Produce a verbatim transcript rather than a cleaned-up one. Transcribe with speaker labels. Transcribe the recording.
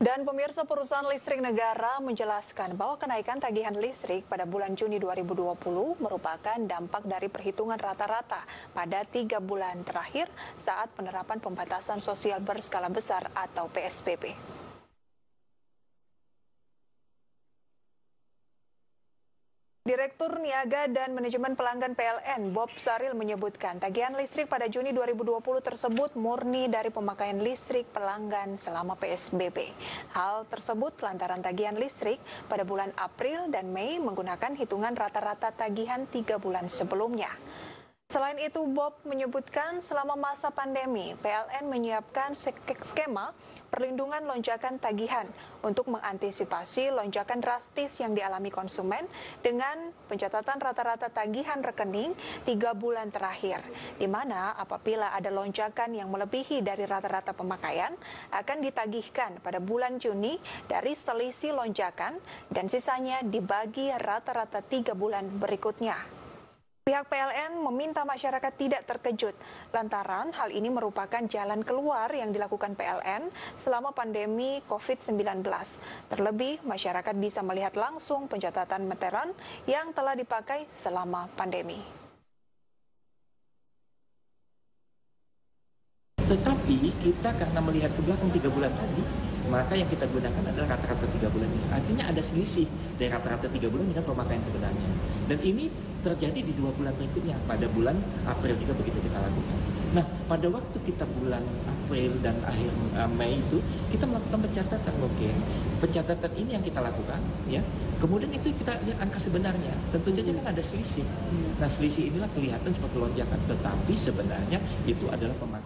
Speaker 1: Dan pemirsa, perusahaan listrik negara menjelaskan bahwa kenaikan tagihan listrik pada bulan Juni dua ribu dua puluh merupakan dampak dari perhitungan rata-rata pada tiga bulan terakhir saat penerapan pembatasan sosial berskala besar atau P S B B. Direktur Niaga dan Manajemen Pelanggan P L N, Bob Saril menyebutkan tagihan listrik pada Juni dua ribu dua puluh tersebut murni dari pemakaian listrik pelanggan selama P S B B. Hal tersebut lantaran tagihan listrik pada bulan April dan Mei menggunakan hitungan rata-rata tagihan tiga bulan sebelumnya. Selain itu, Bob menyebutkan selama masa pandemi, P L N menyiapkan skema perlindungan lonjakan tagihan untuk mengantisipasi lonjakan drastis yang dialami konsumen dengan pencatatan rata-rata tagihan rekening tiga bulan terakhir, di mana apabila ada lonjakan yang melebihi dari rata-rata pemakaian, akan ditagihkan pada bulan Juni dari selisih lonjakan dan sisanya dibagi rata-rata tiga bulan berikutnya. Pihak P L N meminta masyarakat tidak terkejut lantaran hal ini merupakan jalan keluar yang dilakukan P L N selama pandemi covid sembilan belas. Terlebih, masyarakat bisa melihat langsung pencatatan meteran yang telah dipakai selama pandemi.
Speaker 2: Tetapi kita karena melihat ke belakang tiga bulan tadi, maka yang kita gunakan adalah rata-rata tiga bulan ini. Artinya ada selisih dari rata-rata tiga bulan dengan pemakaian sebenarnya. Dan ini terjadi di dua bulan berikutnya, pada bulan April juga begitu kita lakukan. Nah, pada waktu kita bulan April dan akhir uh, Mei itu, kita melakukan pencatatan, oke. Okay. Pencatatan ini yang kita lakukan, ya. Kemudian itu kita lihat angka sebenarnya. Tentu saja kan ada selisih. Nah, selisih inilah kelihatan seperti lonjakan, tetapi sebenarnya itu adalah pemakaian.